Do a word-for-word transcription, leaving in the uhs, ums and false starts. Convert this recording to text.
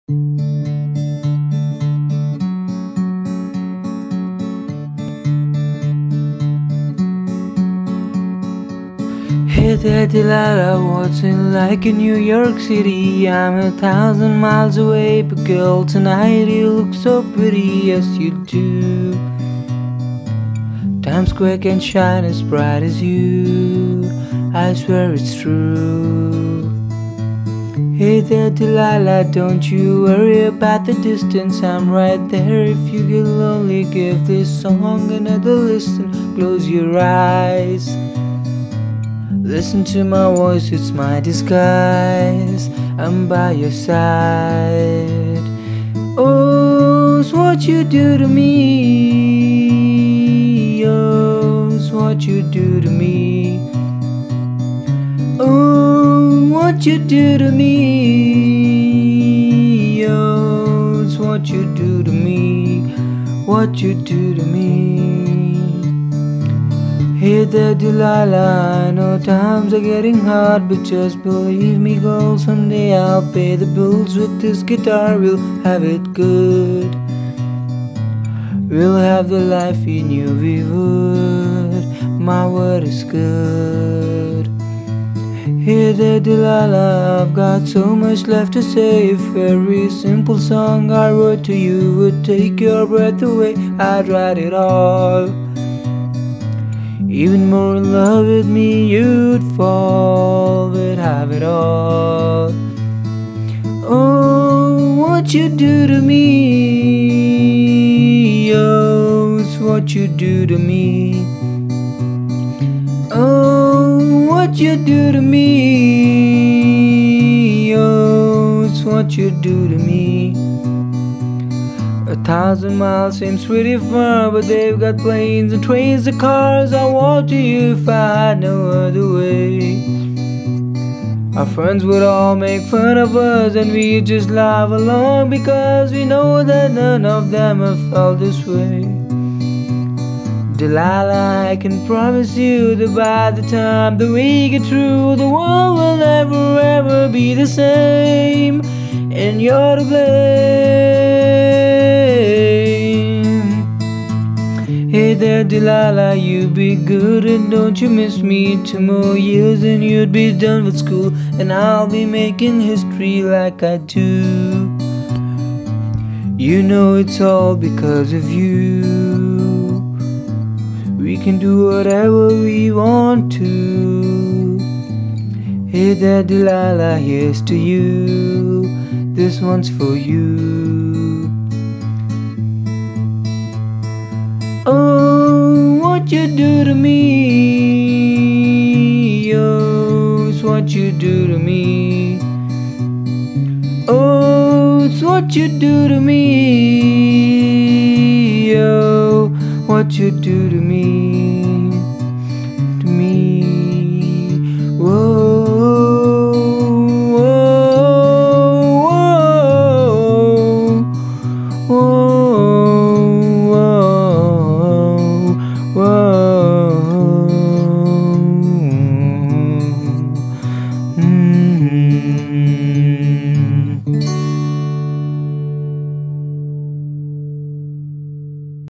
Hey there Delilah, what's it like in New York City? I'm a thousand miles away, but girl, tonight you look so pretty, yes you do. Times Square can shine as bright as you, I swear it's true. Hey there Delilah, don't you worry about the distance, I'm right there. If you get lonely, give this song another listen. Close your eyes, listen to my voice, it's my disguise. I'm by your side. Oh, it's what you do to me. Oh, it's what you do to me. Oh, what you do to me. Oh, it's what you do to me. What you do to me. Hey there Delilah, I know times are getting hard, but just believe me girl, someday I'll pay the bills with this guitar. We'll have it good, we'll have the life we knew we would. My word is good. Hey there Delilah, I've got so much left to say. If every simple song I wrote to you would take your breath away, I'd write it all. Even more in love with me you'd fall, we'd have it all. Oh, what you do to me. Oh, it's what you do to me. Oh, what you do to me. Oh, it's what you do to me. A thousand miles seems pretty far, but they've got planes and trains and cars. I'll walk to you if I had no other way. Our friends would all make fun of us, and we'd just laugh along, because we know that none of them have felt this way. Delilah, I can promise you that by the time that we get through, the world will never ever be the same, and you're to blame. Hey there Delilah, you be good and don't you miss me. Two more years and you'd be done with school, and I'll be making history like I do. You know it's all because of you. We can do whatever we want to. Hey there Delilah, here's to you. This one's for you. Oh, what you do to me. Oh, it's what you do to me. Oh, it's what you do to me. Oh, what you do to me.